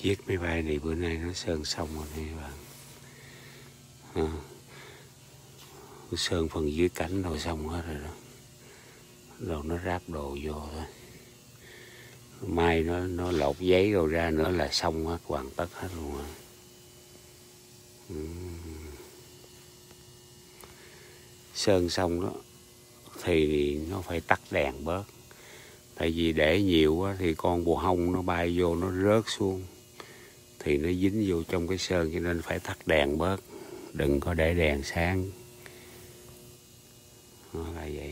Chiếc máy bay này bữa nay nó sơn xong rồi nè các bạn. Sơn phần dưới cánh rồi xong hết rồi đó. Rồi nó ráp đồ vô thôi. Mai nó lột giấy rồi ra nữa là xong hết, hoàn tất hết luôn rồi. Sơn xong đó thì nó phải tắt đèn bớt. Tại vì để nhiều quá thì con bồ hông nó bay vô nó rớt xuống thì nó dính vô trong cái sơn, cho nên phải tắt đèn bớt, đừng có để đèn sáng. Nó là vậy.